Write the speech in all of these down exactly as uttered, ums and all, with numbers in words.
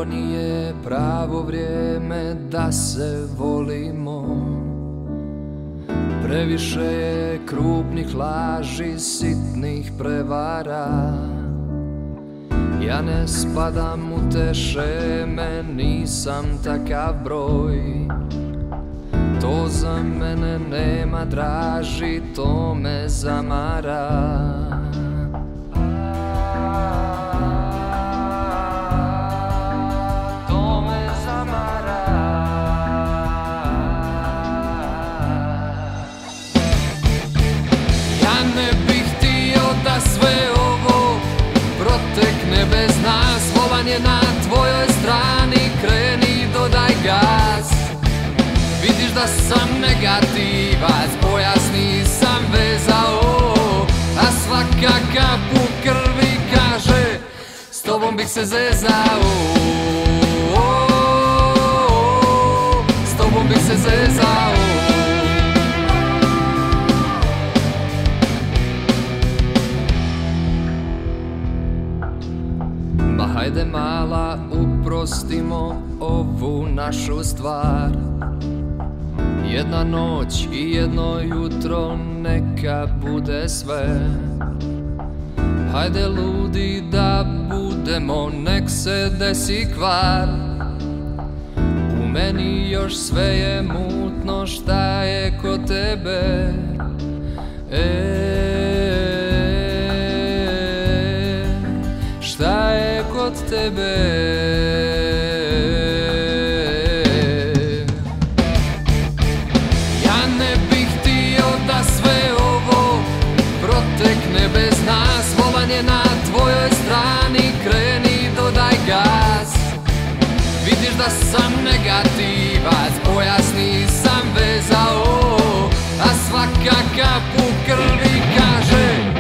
nije pravo vrijeme da se volimo. Previše je krupnih laži, sitnih prevara. Ja ne spadam u te šeme, nisam takav broj. To za mene nema draži, to me zamara. To me zamara. Ja ne bih htio da sve ovo protekne bez nas. Volan je na tvojoj strani, kreni, dodaj gas. Vidiš da sam negativac, pojasni sam vezao, a svaka kap u krvi kaže s tobom bih se zezao. S tobom bih se zezao. Ma hajde mala, uprostimo ovu našu stvar. Jedna noć i jedno jutro neka bude sve. Hajde ludi da budemo, nek se desi kvar. U meni još sve je mutno, šta je kod tebe? E, šta je kod tebe? Bez nas, volan je na tvojoj strani, kreni, dodaj gas. Vidiš da sam negativac, pojasni sam vezao, a svaka kap u krvi kaže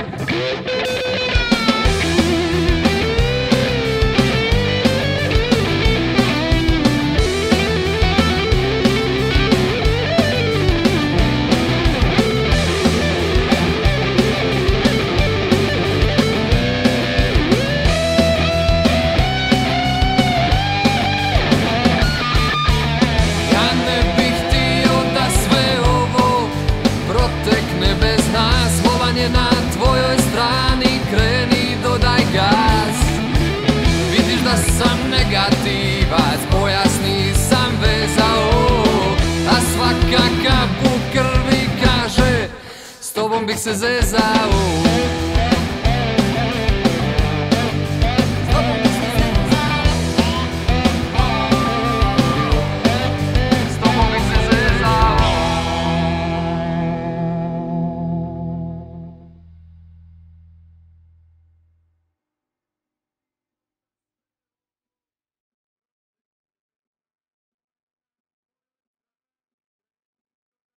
na tvojoj strani, kreni, dodaj gas. Vidiš da sam negativac, pojasni sam vezao, a svaka kap u krvi kaže s tobom bih se zezao.